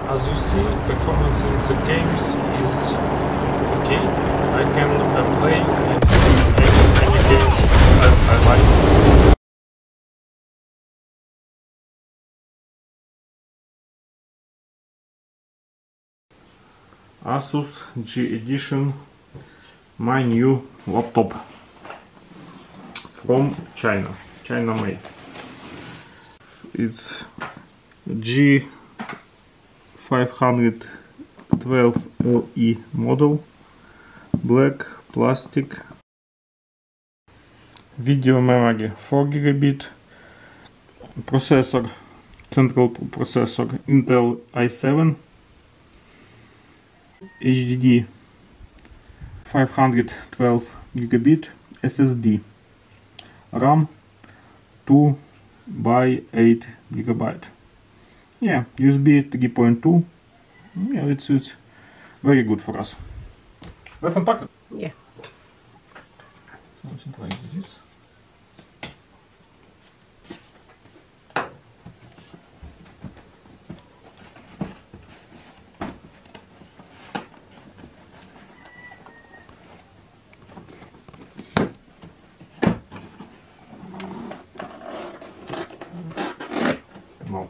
As you see, performance in the games is okay. I can play in any games I like. Asus G Edition, my new laptop from China made. It's G512LE model, black plastic, video memory 4 GB, processor, central processor Intel i7, HDD 512 GB, SSD, RAM 2 by 8 GB. Yeah, USB 3.2. Yeah, it's very good for us. Let's unpack it. Yeah. Something like this. No.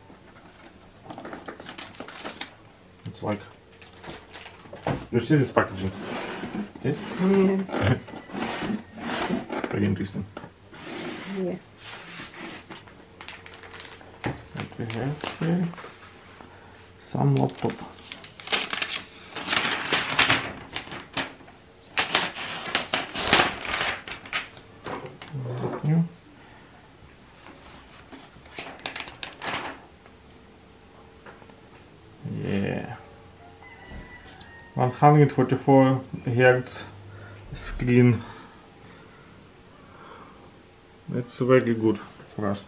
It's like, you see this packaging? Yes? Yeah. Very interesting. Yeah. And we have here some laptop. New. Yeah, 144 Hz screen. It's very good for us.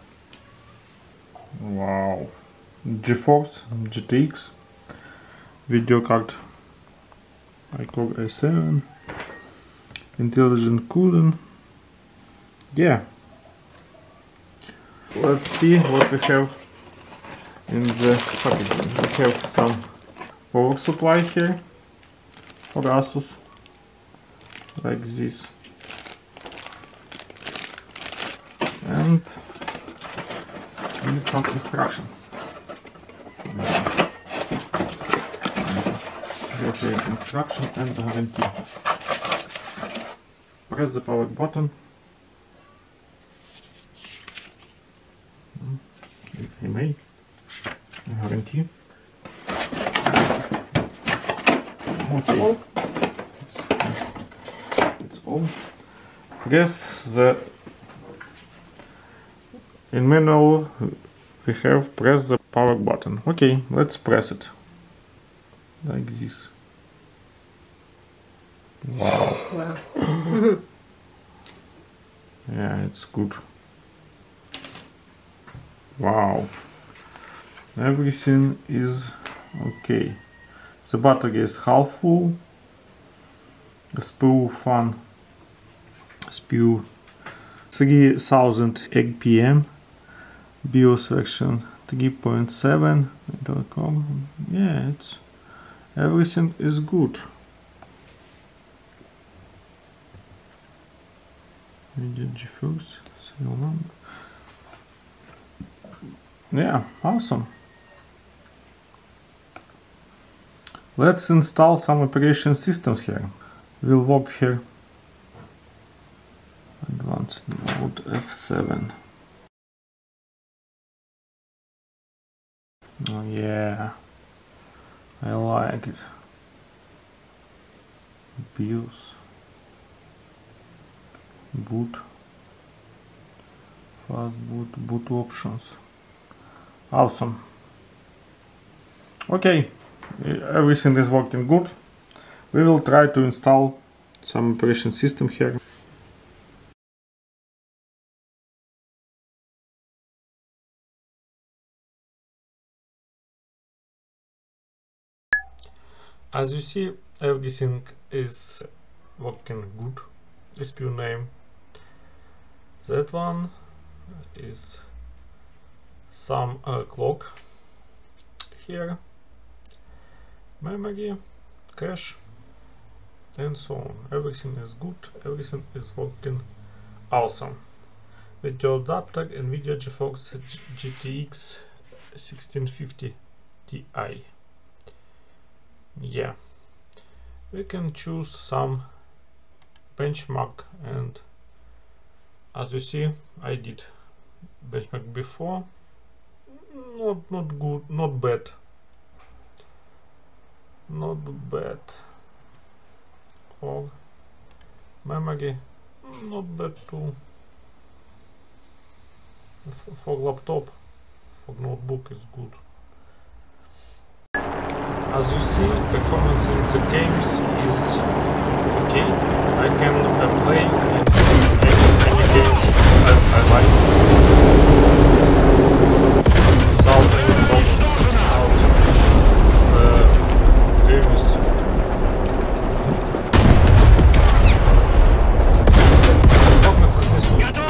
Wow. GeForce GTX video card, iCore i7, intelligent cooling. Yeah. Let's see what we have in the packaging. We have some power supply here for Asus, like this, and we need some instruction. Okay, instruction and guarantee. Press the power button. If you may. Guarantee. Okay. It's all. Press the, in manual we have press the power button. Okay, let's press it like this. Wow. Wow. Yeah, it's good. Wow. Everything is okay. The battery is half full. SPU fan, SPU 3000 APM, BIOS version 3.7. Yeah, it's everything is good. Video GeForce serial number. Yeah, awesome. Let's install some operation systems here. We'll work here. Advanced mode F7. Oh yeah, I like it. BIOS, boot, fast boot, boot options. Awesome. Okay, everything is working good. We will try to install some operation system here. As you see, everything is working good. SPU name. That one is some clock here. memory, cache, and so on. Everything is good, everything is working awesome. Video adapter NVIDIA GeForce GTX 1650 Ti. Yeah, we can choose some benchmark, and as you see, I did benchmark before. Not good, not bad. Not bad. For memory, not bad too. For laptop, for notebook is good. As you see, performance in the games is okay. I can play any games I like without any problems, without the game is performance this is good.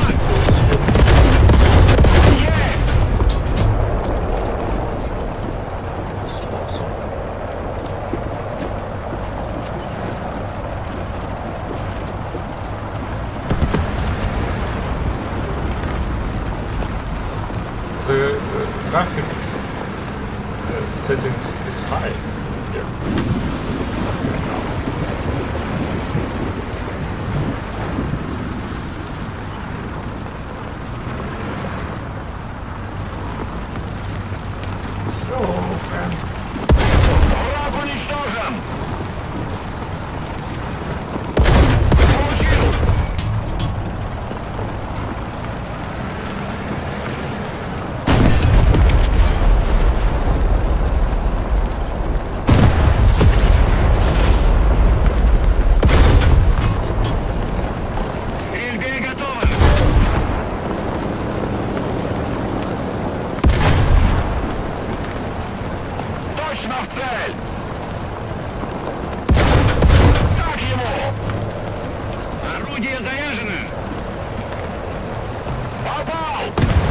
The graphic settings is high here. Hello, friend. Враг уничтожен! Получил! Стрельбе готово! Точно в цель! Так ему! Орудие заряжено! Попал!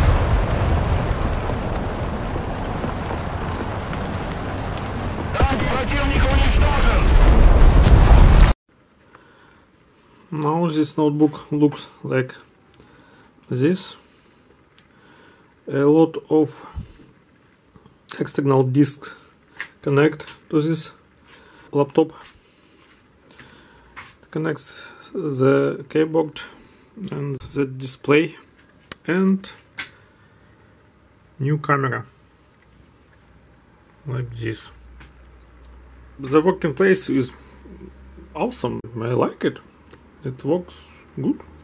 Танк противника уничтожен! Now this notebook looks like this. A lot of external disks connect to this laptop. It connects the keyboard and the display and new camera like this. The working place is awesome. I like it. It works good.